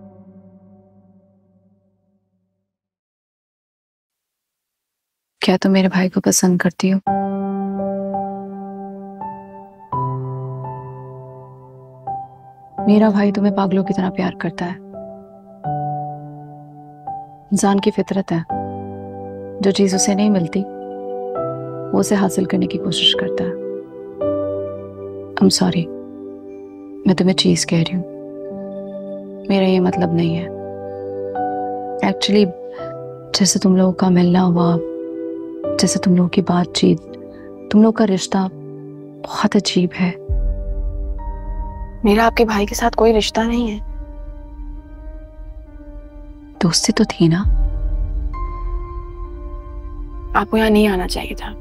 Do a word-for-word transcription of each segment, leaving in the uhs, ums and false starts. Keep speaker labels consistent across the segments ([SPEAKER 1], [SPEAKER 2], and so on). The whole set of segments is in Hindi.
[SPEAKER 1] क्या तुम मेरे भाई को पसंद करती हो? मेरा भाई तुम्हें पागलों की तरह प्यार करता है। इंसान की फितरत है, जो चीज उसे नहीं मिलती वो उसे हासिल करने की कोशिश करता है। आई एम सॉरी, मैं तुम्हें चीज कह रही हूँ, मेरा ये मतलब नहीं है। एक्चुअली जैसे तुम लोगों का मिलना हुआ, जैसे तुम लोगों की बातचीत, तुम लोग का रिश्ता बहुत अजीब है।
[SPEAKER 2] मेरा आपके भाई के साथ कोई रिश्ता नहीं है।
[SPEAKER 1] दोस्ती तो थी ना?
[SPEAKER 2] आपको यहाँ नहीं आना चाहिए था।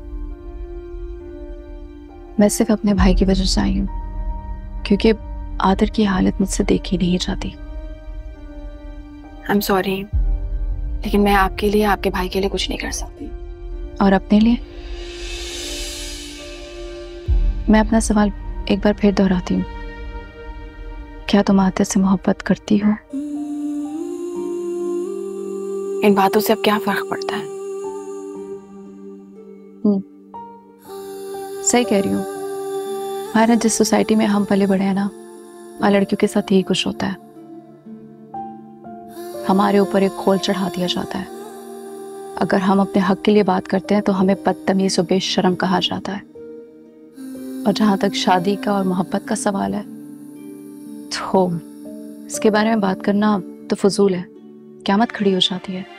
[SPEAKER 1] मैं सिर्फ अपने भाई की वजह से आई हूँ, क्योंकि आदर की हालत मुझसे देखी नहीं जाती।
[SPEAKER 2] आई एम सॉरी, लेकिन मैं आपके लिए, आपके भाई के लिए कुछ नहीं कर सकती।
[SPEAKER 1] और अपने लिए? मैं अपना सवाल एक बार फिर दोहराती हूँ, क्या तुम आतिश से मोहब्बत करती हो?
[SPEAKER 2] इन बातों से अब क्या फर्क पड़ता है?
[SPEAKER 1] हम्म, सही कह रही हूँ। हमारे जिस सोसाइटी में हम पले बड़े हैं ना, वहाँ लड़कियों के साथ यही कुछ होता है। हमारे ऊपर एक खोल चढ़ा दिया जाता है। अगर हम अपने हक के लिए बात करते हैं तो हमें बदतमीज और बेशर्म कहा जाता है। और जहां तक शादी का और मोहब्बत का सवाल है, तो इसके बारे में बात करना तो फजूल है। क़यामत खड़ी हो जाती है।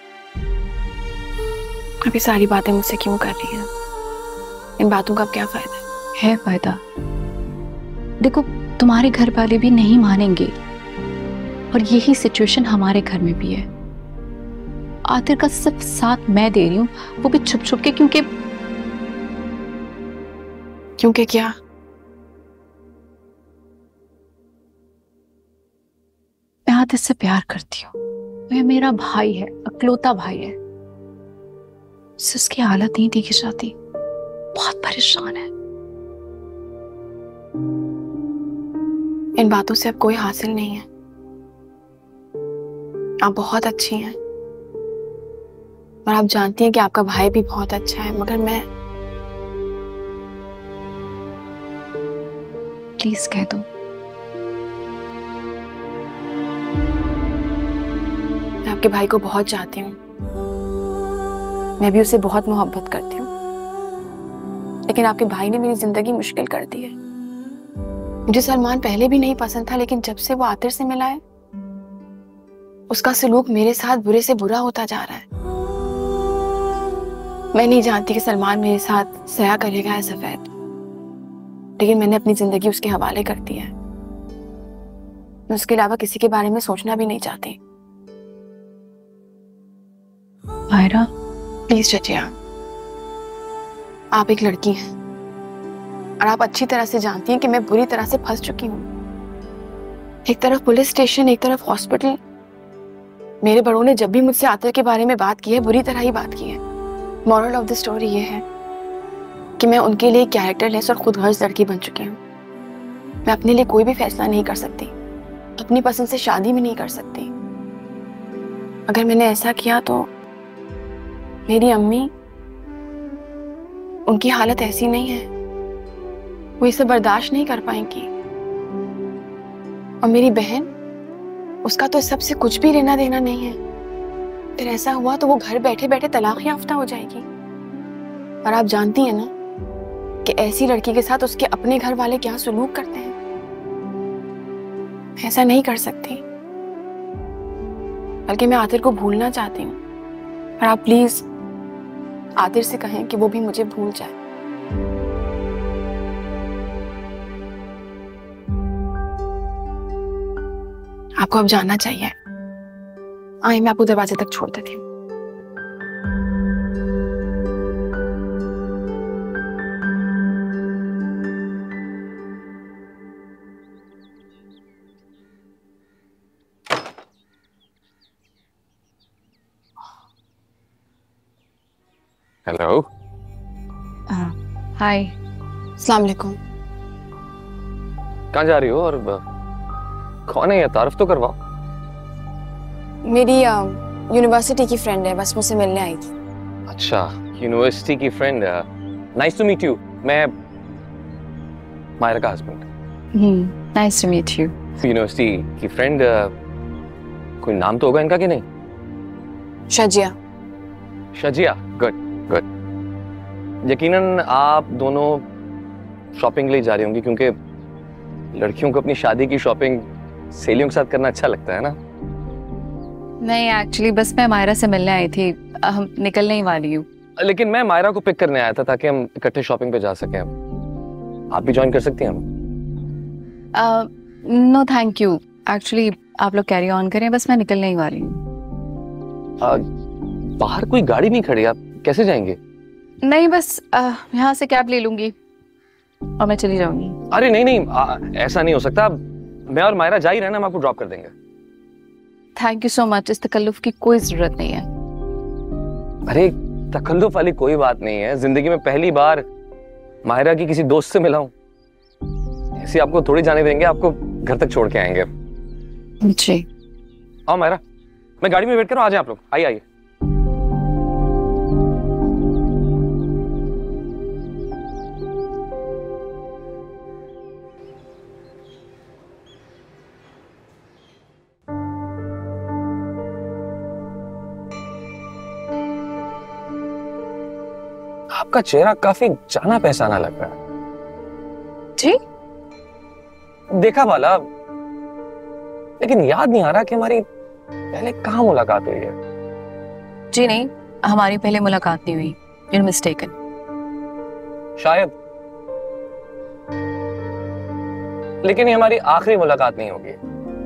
[SPEAKER 2] अभी सारी बातें मुझसे क्यों कर रही हैं? इन बातों का अब क्या फायदा है?
[SPEAKER 1] है फायदा। देखो, तुम्हारे घर वाले भी नहीं मानेंगे, और यही सिचुएशन हमारे घर में भी है। आतिर का सिर्फ साथ मैं दे रही हूँ, वो भी छुप छुप के, क्योंकि
[SPEAKER 2] क्योंकि क्या?
[SPEAKER 1] मैं आतिश से प्यार करती हूँ। वह मेरा भाई है, अकलौता भाई है। उससे उसकी हालत नहीं देखी जाती, बहुत परेशान है।
[SPEAKER 2] इन बातों से अब कोई हासिल नहीं है। आप बहुत अच्छी हैं और आप जानती हैं कि आपका भाई भी बहुत अच्छा है, मगर मैं
[SPEAKER 1] प्लीज कह दो।
[SPEAKER 2] मैं आपके भाई को बहुत चाहती हूँ। मैं भी उसे बहुत मोहब्बत करती हूँ, लेकिन आपके भाई ने मेरी जिंदगी मुश्किल कर दी है। मुझे सलमान पहले भी नहीं पसंद था, लेकिन जब से वो आतिर से मिला है, उसका सलूक मेरे साथ बुरे से बुरा होता जा रहा है। मैं नहीं जानती कि सलमान मेरे साथ सया करेगा या सफेद, लेकिन मैंने अपनी जिंदगी उसके हवाले कर दी है। मैं उसके अलावा किसी के बारे में सोचना भी नहीं चाहती।
[SPEAKER 1] आयरा,
[SPEAKER 2] प्लीज चचिया, आप एक लड़की हैं और आप अच्छी तरह से जानती हैं कि मैं बुरी तरह से फंस चुकी हूँ। एक तरफ पुलिस स्टेशन, एक तरफ हॉस्पिटल। मेरे बड़ों ने जब भी मुझसे आतिर के बारे में बात की है, बुरी तरह ही बात की है। मॉरल ऑफ द स्टोरी ये है कि मैं उनके लिए कैरेक्टरलेस और खुदगर्ज लड़की बन चुकी हूँ। मैं अपने लिए कोई भी फैसला नहीं कर सकती, अपनी पसंद से शादी भी नहीं कर सकती। अगर मैंने ऐसा किया तो मेरी अम्मी, उनकी हालत ऐसी नहीं है, वो इसे बर्दाश्त नहीं कर पाएंगी। और मेरी बहन, उसका तो सबसे कुछ भी लेना देना नहीं है। फिर ऐसा हुआ तो वो घर बैठे बैठे तलाक याफ्ता हो जाएगी। और आप जानती हैं ना कि ऐसी लड़की के साथ उसके अपने घर वाले क्या सुलूक करते हैं। ऐसा नहीं कर सकती, बल्कि मैं आतिर को भूलना चाहती हूँ। और आप प्लीज आतिर से कहें कि वो भी मुझे भूल जाए। आपको अब जाना चाहिए। आइए, मैं आपको दरवाजे तक छोड़ देती हूँ।
[SPEAKER 3] हेलो।
[SPEAKER 1] हाय।
[SPEAKER 2] अस्सलाम वालेकुम।
[SPEAKER 3] कहाँ जा रही हो और कौन है ये? तारुफ तो करवाओ।
[SPEAKER 2] मेरी यूनिवर्सिटी की फ्रेंड है, बस मुझसे मिलने आई थी।
[SPEAKER 3] अच्छा, यूनिवर्सिटी की friend. Nice to meet you. मैं मायरा का husband.
[SPEAKER 1] Hmm, nice to meet you.
[SPEAKER 3] University की फ्रेंड, कोई नाम तो होगा इनका कि नहीं?
[SPEAKER 2] शजिया।
[SPEAKER 3] Shazia, good good. यकीनन आप दोनों शॉपिंग के लिए जा रही होंगी, क्योंकि लड़कियों को अपनी शादी की शॉपिंग सहेलियों के साथ करना अच्छा लगता है ना?
[SPEAKER 1] नहीं, एक्चुअली बस मैं मायरा से मिलने आई थी, हम निकलने ही वाली हूँ।
[SPEAKER 3] लेकिन मैं मायरा को पिक करने आया था ताकि हम इकट्ठे शॉपिंग पे जा सकें। आप भी ज्वाइन कर सकती हैं हम?
[SPEAKER 1] नो थैंक यू, एक्चुअली आप लोग कैरी ऑन करें, बस मैं निकलने ही वाली हूँ।
[SPEAKER 3] बाहर कोई गाड़ी नहीं खड़ी, आप कैसे जाएंगे?
[SPEAKER 1] नहीं, बस uh, यहाँ से कैब ले लूंगी और मैं चली जाऊंगी।
[SPEAKER 3] अरे नहीं नहीं, आ, ऐसा नहीं हो सकता। मैं और मायरा जा ही रहे ना, हम आपको ड्रॉप कर देंगे।
[SPEAKER 1] थैंक यू सो मच, इस तकल्लुफ की कोई जरूरत नहीं है।
[SPEAKER 3] अरे तकल्लुफ वाली कोई बात नहीं है, जिंदगी में पहली बार मायरा की किसी दोस्त से मिला हूं, ऐसे आपको थोड़ी जाने देंगे, आपको घर तक छोड़ के आएंगे।
[SPEAKER 1] जी।
[SPEAKER 3] आओ मायरा, मैं गाड़ी में वेट कर रहा हूं, आ जाए आप लोग। आइए आइए। आपका चेहरा काफी जाना पहचाना लग रहा है।
[SPEAKER 1] जी?
[SPEAKER 3] देखा वाला, लेकिन याद नहीं आ रहा कि हमारी पहले कहाँ मुलाकात हुई है।
[SPEAKER 1] जी नहीं, हमारी पहले मुलाकात नहीं हुई। You're mistaken।
[SPEAKER 3] शायद, लेकिन ये हमारी आखिरी मुलाकात नहीं होगी।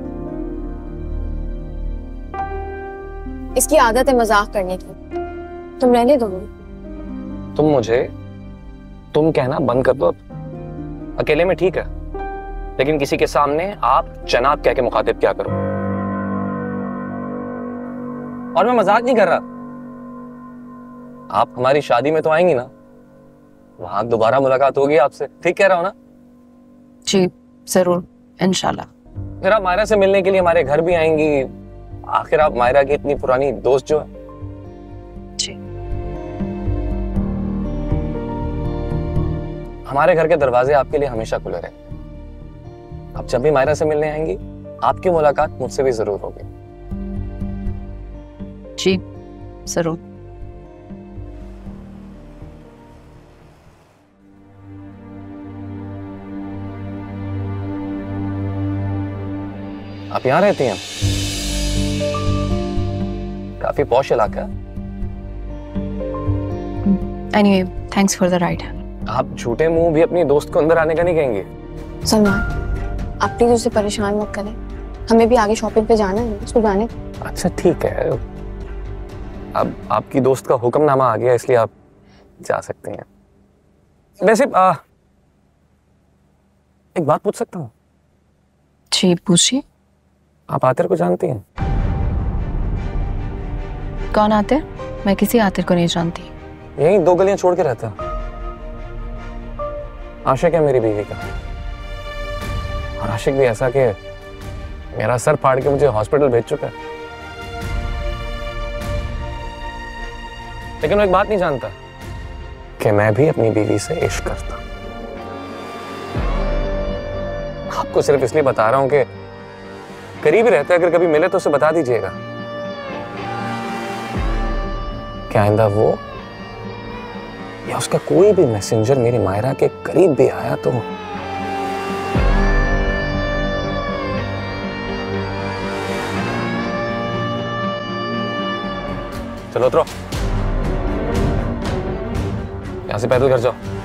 [SPEAKER 2] इसकी आदत है मजाक करने की, तुम रहने दो।
[SPEAKER 3] तुम मुझे तुम कहना बंद कर दो अब। अकेले में ठीक है, लेकिन किसी के सामने आप जनाब कह के मुखातिब क्या करो। और मैं मजाक नहीं कर रहा, आप हमारी शादी में तो आएंगी ना, वहां दोबारा मुलाकात होगी आपसे। ठीक कह रहा हूं ना?
[SPEAKER 1] जी जरूर, इंशाल्लाह।
[SPEAKER 3] फिर आप मायरा से मिलने के लिए हमारे घर भी आएंगी। आखिर आप मायरा की इतनी पुरानी दोस्त जो है।
[SPEAKER 1] जी।
[SPEAKER 3] हमारे घर के दरवाजे आपके लिए हमेशा खुले रहे। आप जब भी मायरा से मिलने आएंगी, आपकी मुलाकात मुझसे भी जरूर होगी।
[SPEAKER 1] जी जरूर।
[SPEAKER 3] आप यहां रहती हैं? काफी पॉश इलाका है।
[SPEAKER 1] Anyway, thanks for the ride.
[SPEAKER 3] आप झूठे मुंह भी अपनी दोस्त को अंदर आने का नहीं कहेंगे?
[SPEAKER 2] सलमान, आप प्लीज उसे परेशान मत करें, हमें भी आगे शॉपिंग पे जाना है, उसको जाने।
[SPEAKER 3] अच्छा ठीक है, अब आपकी दोस्त का हुक्मनामा आ गया, इसलिए आप जा सकते हैं। वैसे आ, एक बात पूछ सकता हूँ?
[SPEAKER 1] जी पूछिए।
[SPEAKER 3] आप आतिर को जानती हैं?
[SPEAKER 1] कौन आतिर? मैं किसी आतिर को नहीं जानती।
[SPEAKER 3] यही दो गलियां छोड़ के रहता है। आशिक है मेरी बीवी का, और आशिक भी ऐसा कि मेरा सर फाड़ के मुझे हॉस्पिटल भेज चुका है। लेकिन वो एक बात नहीं जानता कि मैं भी अपनी बीवी से इश्क करता हूं। आपको सिर्फ इसलिए बता रहा हूं कि करीब ही रहता है, अगर कभी मिले तो उसे बता दीजिएगा। क्या आइंदा वो या उसका कोई भी मैसेंजर मेरी मायरा के करीब भी आया तो चलो उतरो, यहां से पैदल घर जाओ।